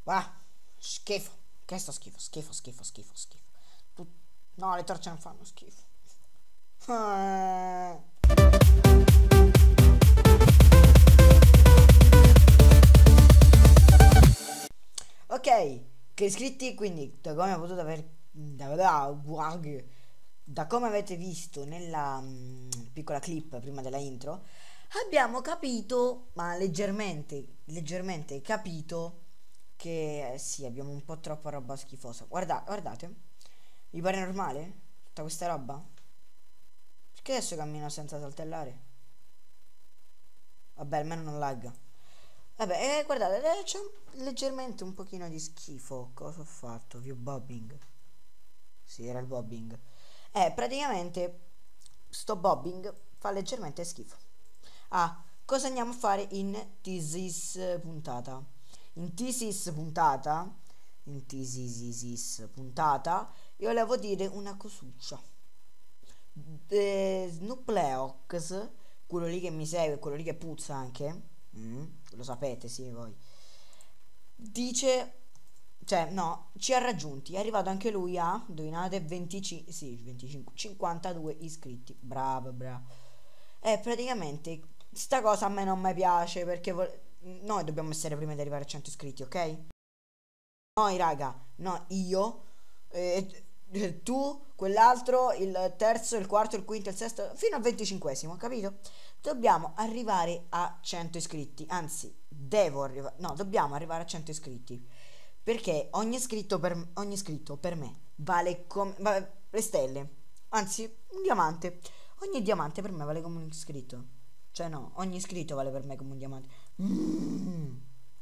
Va, schifo. Che sto schifo, schifo, schifo, schifo, schifo. Tu... No, le torce non fanno schifo. Ah. Ok, che iscritti, quindi da come potete aver da come avete visto nella piccola clip prima della intro, abbiamo capito, ma leggermente capito che sì, abbiamo un po' troppa roba schifosa. Guardate, vi pare normale tutta questa roba? Perché adesso cammino senza saltellare? Vabbè, almeno non lagga. Vabbè, guardate, c'è leggermente un pochino di schifo. Cosa ho fatto? View bobbing. Sì, era il bobbing. Praticamente sto bobbing fa leggermente schifo. Ah, cosa andiamo a fare in Thesis puntata? In Thesis puntata, in Thesis puntata, io volevo dire una cosuccia. Snupleox, quello lì che mi segue, quello lì che puzza anche, lo sapete, sì, voi. Dice, cioè, no, ci ha raggiunti. È arrivato anche lui a, indovinate, 25, sì, 25, 52 iscritti. Bravo, bravo. Praticamente, sta cosa a me non mi piace perché noi dobbiamo essere prima di arrivare a 100 iscritti, ok? Noi, raga, no, io, tu, quell'altro, il terzo, il quarto, il quinto, il sesto, fino al 25esimo, capito? Dobbiamo arrivare a 100 iscritti, anzi, devo arrivare, no, dobbiamo arrivare a 100 iscritti, perché ogni iscritto per me vale come le stelle, anzi, un diamante. Ogni diamante per me vale come un iscritto. Cioè no, ogni iscritto vale per me come un diamante. Mm.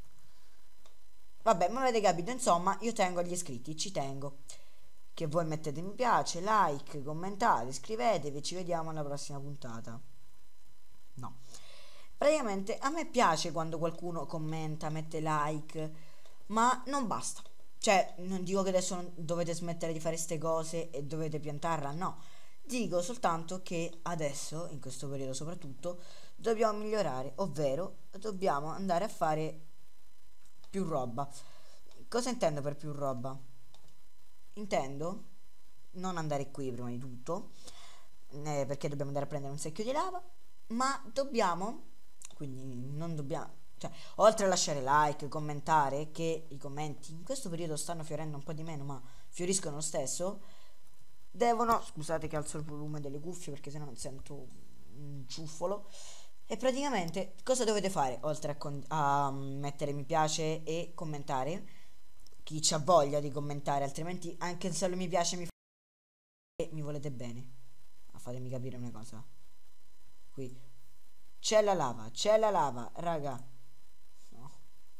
Vabbè, ma avete capito, insomma, io tengo agli iscritti, ci tengo. Che voi mettete mi piace, like, commentate, iscrivetevi, ci vediamo alla prossima puntata. No. Praticamente a me piace quando qualcuno commenta, mette like, ma non basta. Cioè, non dico che adesso dovete smettere di fare queste cose e dovete piantarla, no. Dico soltanto che adesso, in questo periodo soprattutto, dobbiamo migliorare, ovvero dobbiamo andare a fare più roba. Cosa intendo per più roba? Intendo non andare qui prima di tutto, perché dobbiamo andare a prendere un secchio di lava, ma dobbiamo, quindi non dobbiamo, cioè, oltre a lasciare like, commentare, che i commenti in questo periodo stanno fiorendo un po' di meno, ma fioriscono lo stesso, devono, scusate che alzo il volume delle cuffie perché sennò non sento un ciuffolo, e praticamente cosa dovete fare oltre a mettere mi piace e commentare? Chi c'ha voglia di commentare, altrimenti anche se non mi piace mi volete bene. Ma fatemi capire una cosa. Qui c'è la lava, raga. No.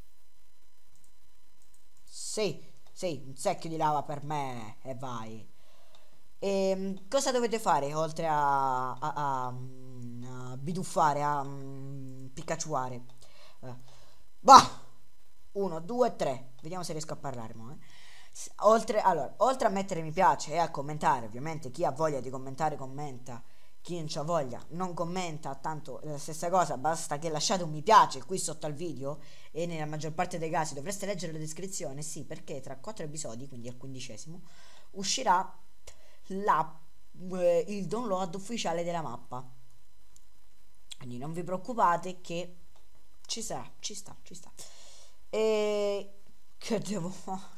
Sì, sì, un secchio di lava per me e vai. Cosa dovete fare oltre a biduffare, a piccaciuare? Eh, Bah! 1, 2, 3. Vediamo se riesco a parlare mo, eh. Oltre a mettere mi piace e a commentare, ovviamente chi ha voglia di commentare commenta, chi non c'ha voglia non commenta, tanto è la stessa cosa, basta che lasciate un mi piace qui sotto al video e nella maggior parte dei casi dovreste leggere la descrizione, sì, perché tra 4 episodi, quindi al 15esimo, uscirà la, il download ufficiale della mappa. Quindi non vi preoccupate che ci sarà, ci sta, ci sta. E che devo fare?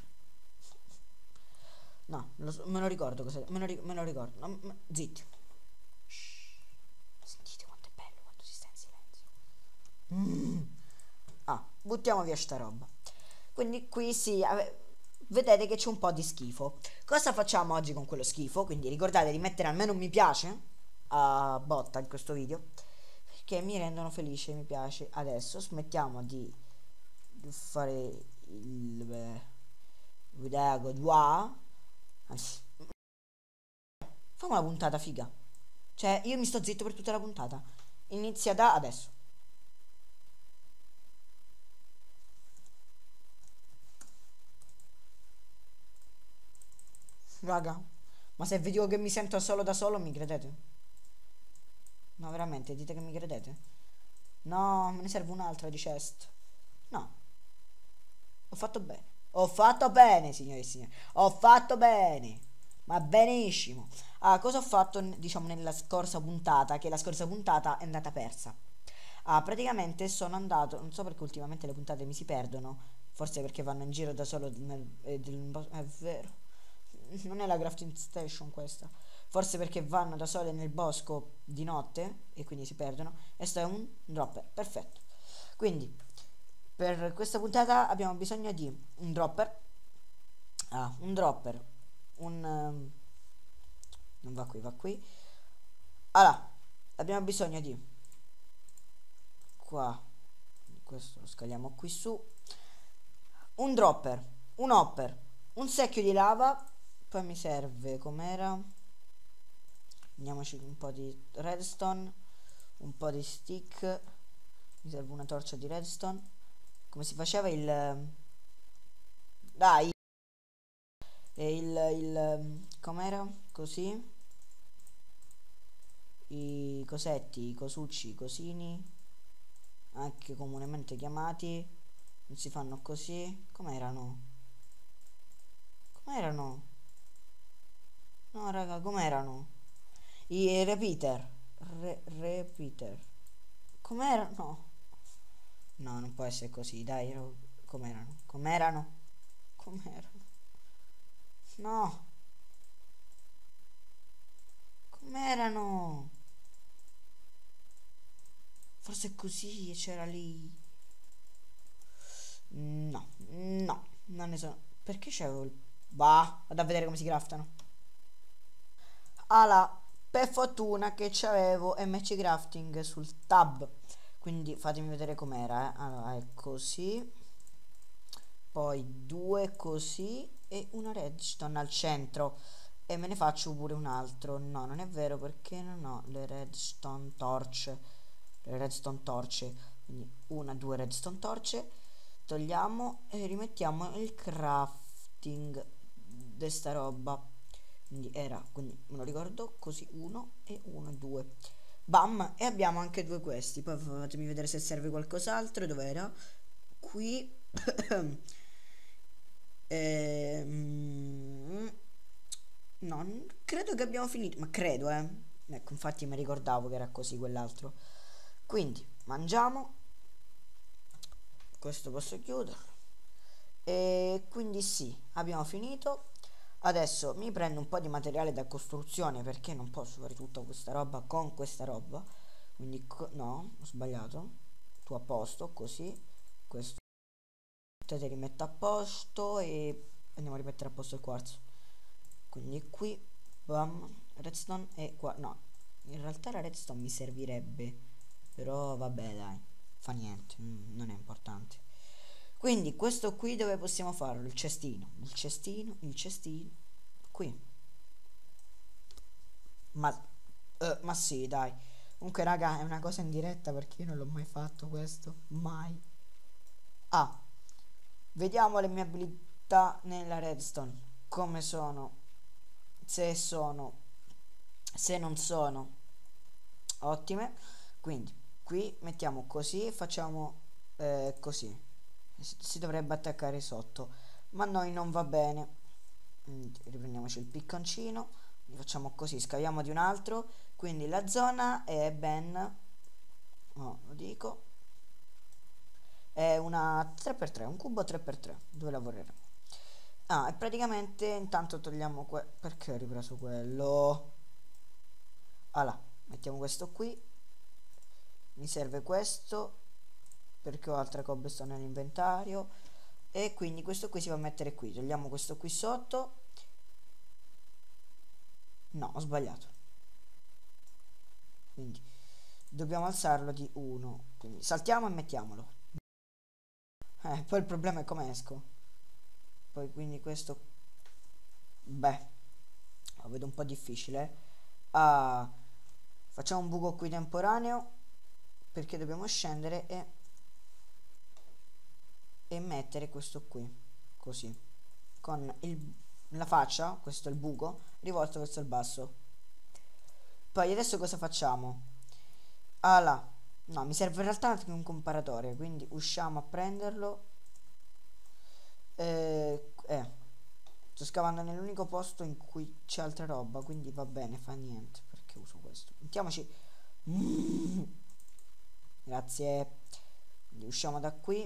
No, me lo ricordo cosa. Me lo ricordo. No, zitti. Shh. Sentite quanto è bello quando si sta in silenzio. Mm. Ah, buttiamo via sta roba. Quindi qui sì, vedete che c'è un po' di schifo. Cosa facciamo oggi con quello schifo? Quindi ricordate di mettere almeno un mi piace a botta in questo video, perché mi rendono felice, mi piace. Adesso smettiamo di fare il video qua. Anzi, fammi una puntata figa. Cioè, io mi sto zitto per tutta la puntata. Inizia da adesso. Raga, ma se vi dico che mi sento solo da solo, mi credete? No, veramente, dite che mi credete? No, me ne serve un'altra di chest. No, ho fatto bene. Ho fatto bene, signore e signori. Ho fatto bene. Ma benissimo. Ah, cosa ho fatto, diciamo, nella scorsa puntata? Che la scorsa puntata è andata persa. Ah, praticamente sono andato. Non so perché ultimamente le puntate mi si perdono. Forse perché vanno in giro da solo è vero. Non è la crafting station questa. Forse perché vanno da sole nel bosco di notte e quindi si perdono. E sto è un dropper. Perfetto. Quindi, per questa puntata abbiamo bisogno di un dropper. Ah, un dropper. Non va qui, va qui. Allora, abbiamo bisogno di qua. Questo lo scaliamo qui su. Un dropper, un hopper, un secchio di lava. Poi mi serve, com'era? Andiamoci un po' di redstone, un po' di stick. Mi serve una torcia di redstone. Come si faceva il... Dai! E com'era? Così. I cosetti, i cosucci, i cosini, anche comunemente chiamati, non si fanno così. Com'erano? Com'erano? No, raga, com'erano? I repeater. Repeater. Com'erano? No. No, non può essere così, dai. Com'erano? Com'erano? Com'erano? No. Com'erano? Forse così c'era lì. No, no, non ne so. Perché c'avevo il... Bah, vado a vedere come si craftano. Ala, per fortuna che c'avevo MC Crafting sul tab. Quindi fatemi vedere com'era, Allora, è così. Poi due così e una redstone al centro. E me ne faccio pure un altro. No, non è vero perché non ho le redstone torch. Le redstone torce. Quindi una, due redstone torce. Togliamo e rimettiamo il crafting di sta roba. Quindi me lo ricordo così, uno e uno, due. Bam, e abbiamo anche due questi. Poi fatemi vedere se serve qualcos'altro. Dov'era? Qui. No, credo che abbiamo finito. Ma credo, eh. Ecco, infatti mi ricordavo che era così quell'altro. Quindi, mangiamo. Questo posso chiuderlo. E quindi sì, abbiamo finito. Adesso mi prendo un po' di materiale da costruzione perché non posso fare tutta questa roba con questa roba. Quindi no, ho sbagliato. Tu a posto, così. Questo te rimetto a posto e andiamo a rimettere a posto il quarzo. Quindi qui, bam, redstone e qua. No, in realtà la redstone mi servirebbe. Però vabbè, dai, fa niente, non è importante. Quindi questo qui dove possiamo farlo? Il cestino, il cestino, il cestino. Qui. Ma sì, dai. Comunque, raga, è una cosa in diretta perché io non l'ho mai fatto questo. Mai. Ah, vediamo le mie abilità nella redstone. Come sono. Se sono. Se non sono. Ottime. Quindi, qui mettiamo così e facciamo così. Si dovrebbe attaccare sotto. Ma a noi non va bene. Riprendiamoci il picconcino. Facciamo così, scaviamo di un altro. Quindi la zona è ben, lo dico, è una 3x3, un cubo 3x3 dove lavoreremo. Ah, e praticamente intanto togliamo perché ho ripreso quello. Allora, mettiamo questo qui. Mi serve questo perché ho altre cobblestone nell'inventario. E quindi questo qui si va a mettere qui. Togliamo questo qui sotto. No, ho sbagliato. Quindi dobbiamo alzarlo di 1. Quindi saltiamo e mettiamolo. Poi il problema è come esco. Poi quindi questo... Beh, lo vedo un po' difficile. Ah, facciamo un buco qui temporaneo. Perché dobbiamo scendere e mettere questo qui. Così. Con la faccia, questo è il buco, rivolto verso il basso. Poi adesso cosa facciamo? Ah là. No, mi serve in realtà anche un comparatore, quindi usciamo a prenderlo. Sto scavando nell'unico posto in cui c'è altra roba, quindi va bene, fa niente. Perché uso questo? Mettiamoci. Grazie. Quindi usciamo da qui.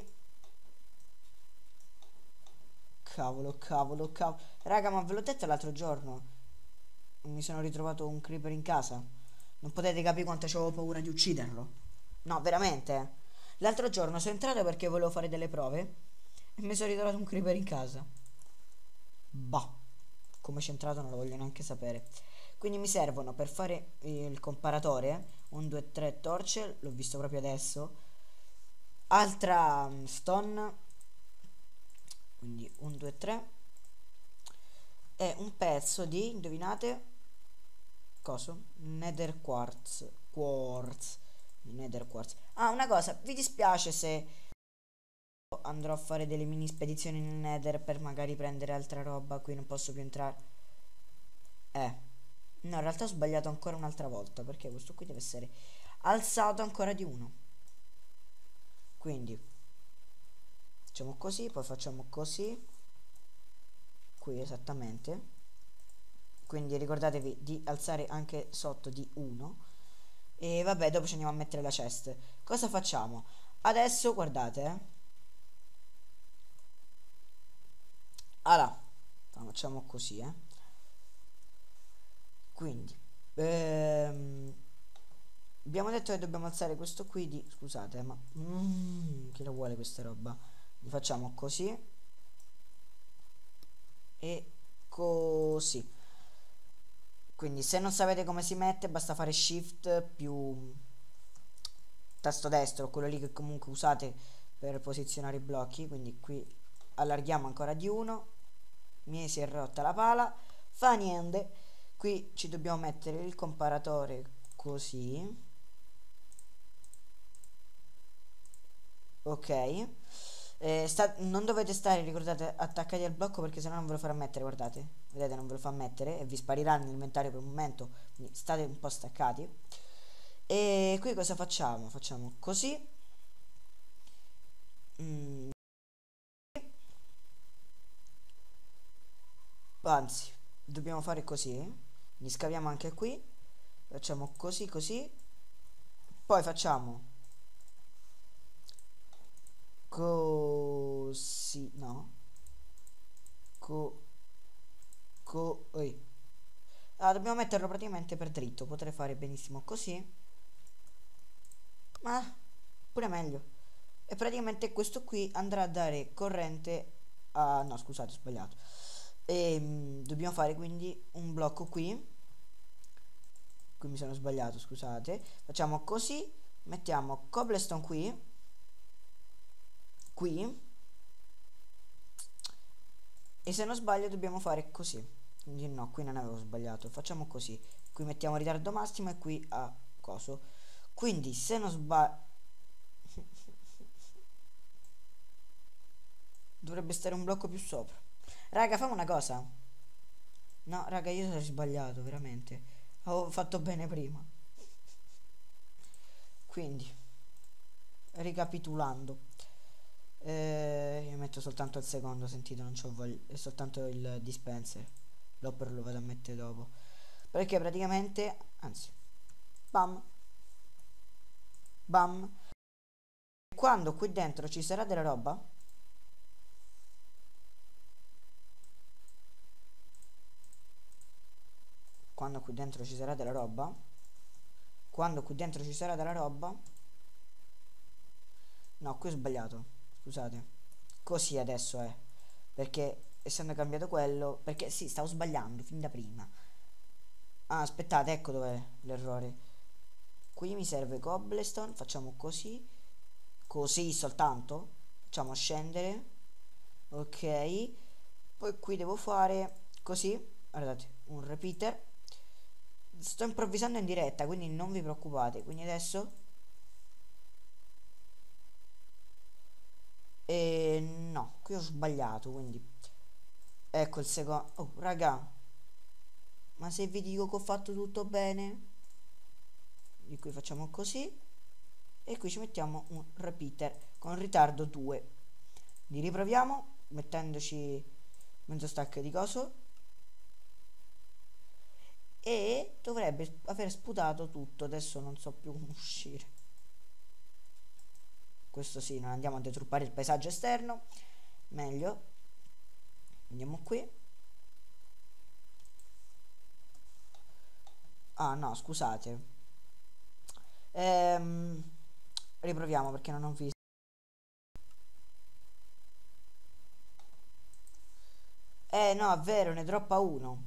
Cavolo, cavolo, cavolo. Raga, ma ve l'ho detto l'altro giorno. Mi sono ritrovato un creeper in casa. Non potete capire quanto avevo paura di ucciderlo. No, veramente. L'altro giorno sono entrato perché volevo fare delle prove e mi sono ritrovato un creeper in casa. Bah, come c'è entrato non lo voglio neanche sapere. Quindi mi servono per fare il comparatore 1, 2, 3 torce, l'ho visto proprio adesso. Altra stone, quindi 1, 2, 3. E un pezzo di, indovinate, coso? Nether quartz. Quartz. Nether quartz. Ah, una cosa, vi dispiace se andrò a fare delle mini spedizioni nel Nether per magari prendere altra roba, qui non posso più entrare. No, in realtà ho sbagliato ancora un'altra volta, perché questo qui deve essere alzato ancora di uno. Quindi facciamo così, poi facciamo così. Qui esattamente. Quindi ricordatevi di alzare anche sotto di 1. E vabbè, dopo ci andiamo a mettere la chest. Cosa facciamo? Adesso guardate, allora, facciamo così, quindi abbiamo detto che dobbiamo alzare questo qui di, scusate, ma chi lo vuole questa roba? Li facciamo così e così. Quindi se non sapete come si mette basta fare shift più tasto destro, quello lì che comunque usate per posizionare i blocchi. Quindi qui allarghiamo ancora di 1. Mi si è rotta la pala, fa niente. Qui ci dobbiamo mettere il comparatore così. Ok. Non dovete stare, ricordate, attaccati al blocco perché sennò non ve lo farà mettere, guardate. Vedete, non ve lo fa mettere e vi sparirà nell'inventario per un momento, quindi state un po' staccati. E qui cosa facciamo? Facciamo così. Mm, anzi, dobbiamo fare così. Li scaviamo anche qui. Facciamo così, così. Poi facciamo così, no? Co, dobbiamo metterlo praticamente per dritto. Potrei fare benissimo così, ma pure meglio. E praticamente questo qui andrà a dare corrente a... no, scusate, ho sbagliato. E dobbiamo fare quindi un blocco qui. Qui mi sono sbagliato, scusate. Facciamo così, mettiamo cobblestone qui, qui, e se non sbaglio dobbiamo fare così. Quindi no, qui non avevo sbagliato. Facciamo così. Qui mettiamo ritardo massimo e qui a coso. Quindi se non sbaglio dovrebbe stare un blocco più sopra. Raga, fammi una cosa. No, raga, io sono sbagliato, veramente. Avevo fatto bene prima. Quindi, ricapitolando. Io metto soltanto il secondo, sentite, non c'ho voglia. È soltanto il dispenser. L'opper lo vado a mettere dopo. Perché praticamente, anzi, bam, bam. Quando qui dentro ci sarà della roba, quando qui dentro ci sarà della roba, quando qui dentro ci sarà della roba, no, qui ho sbagliato, scusate, così adesso è, perché essendo cambiato quello, perché sì, stavo sbagliando fin da prima. Ah, aspettate, ecco dov'è l'errore. Qui mi serve cobblestone, facciamo così, così soltanto, facciamo scendere, ok, poi qui devo fare così, guardate, un repeater. Sto improvvisando in diretta, quindi non vi preoccupate. Quindi adesso no, qui ho sbagliato, quindi ecco il secondo. Oh, raga, ma se vi dico che ho fatto tutto bene, di qui facciamo così e qui ci mettiamo un repeater con ritardo 2. Li riproviamo mettendoci mezzo stack di coso, e dovrebbe aver sputato tutto. Adesso non so più come uscire. Questo sì, non andiamo a deturpare il paesaggio esterno, meglio. Andiamo qui. Ah no, scusate, riproviamo perché non ho visto. No, è vero, ne droppa uno.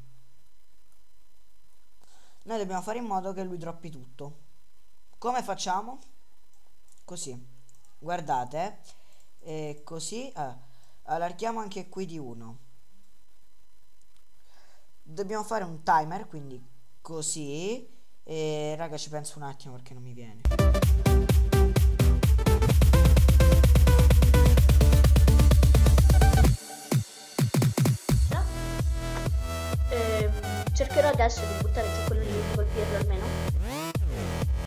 Noi dobbiamo fare in modo che lui droppi tutto. Come facciamo? Così, guardate, così allarghiamo anche qui di uno. Dobbiamo fare un timer, quindi così. Raga, ci penso un attimo perché non mi viene. Cercherò adesso di buttare giù quello lì.